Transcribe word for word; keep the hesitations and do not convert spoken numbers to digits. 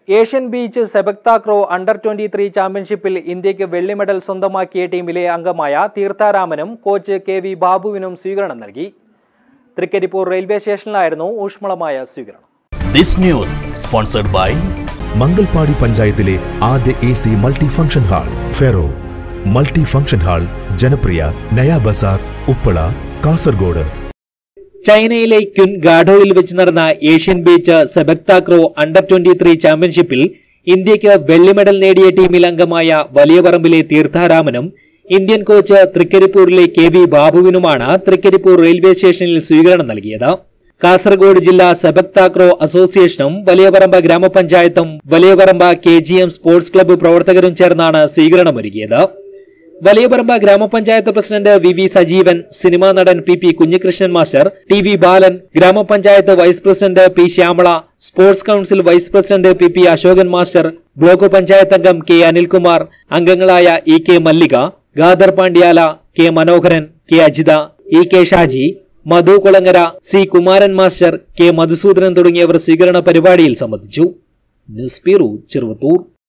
Asian beach sepak takraw under twenty three ചാമ്പ്യൻഷിപ്പിൽ ഇന്ത്യക്ക് വെള്ളി മെഡൽ സ്വന്തമാക്കിയ ടീമിലെ അംഗമായ തീർത്ഥാരാമനും കോച്ച് കെ വി ബാബുവിനും സ്വീകരണം നൽകി. തൃക്കരിപ്പൂർ റെയിൽവേ സ്റ്റേഷനിലായിരുന്നു ഊഷ്മളമായ സ്വീകരണം. This news sponsored by Mangalpady പഞ്ചായത്തിലെ ആദ്യ A C multi function hall ഫെറോ മൾട്ടി ഫംഗ്ഷൻ ഹാൾ ജനപ്രിയ നയാ ബസാർ ഉപ്പള കാസർഗോഡ്. ചൈനയിലെ ക്യുൻ ഗാഡോയിൽ വെച്ച് നടന്ന Asian beach sepak takraw under twenty three ചാമ്പ്യൻഷിപ്പിൽ ഇന്ത്യക്ക് വെള്ളി മെഡൽ നേടിയ ടീമിൽ അംഗമായ വലിയ പറമ്പിലെ തീർത്ഥാരാമനും ഇന്ത്യൻ കോച്ച് തൃക്കരിപ്പൂരിലെ കെ വി ബാബുവിനുമാണ് തൃക്കരിപ്പൂർ റെയിൽവേ സ്റ്റേഷനിൽ സ്വീകരണം നൽകിയത്. കാസർഗോഡ് ജില്ലാ സെബക് താക്രോ അസോസിയേഷനും വലിയപറമ്പ് ഗ്രാമപഞ്ചായത്തും Valiyaparamba K G M sports club പ്രവർത്തകരും ചേർന്നാണ് സ്വീകരണമൊരുക്കിയത്. വലിയപറമ്പ് ഗ്രാമപഞ്ചായത്ത് president V V Sajeevan, cinema നടൻ P P Kunhikrishnan master, T V Balan, ഗ്രാമപഞ്ചായത്ത് vice president P Shyamala, sports council vice president P P Ashokan master, block panchayat അംഗം കെ അനിൽകുമാർ, അംഗങ്ങളായ E K Mallika, Gadar Pandyala, K Manoharan, K Ajitha, E K Shaji, Madhu Kulangara, C Kumaran master, K Madhusoodanan തുടങ്ങിയവർ സ്വീകരണ പരിപാടിയിൽ സംബന്ധിച്ചു. News bureau, Cheruvathur.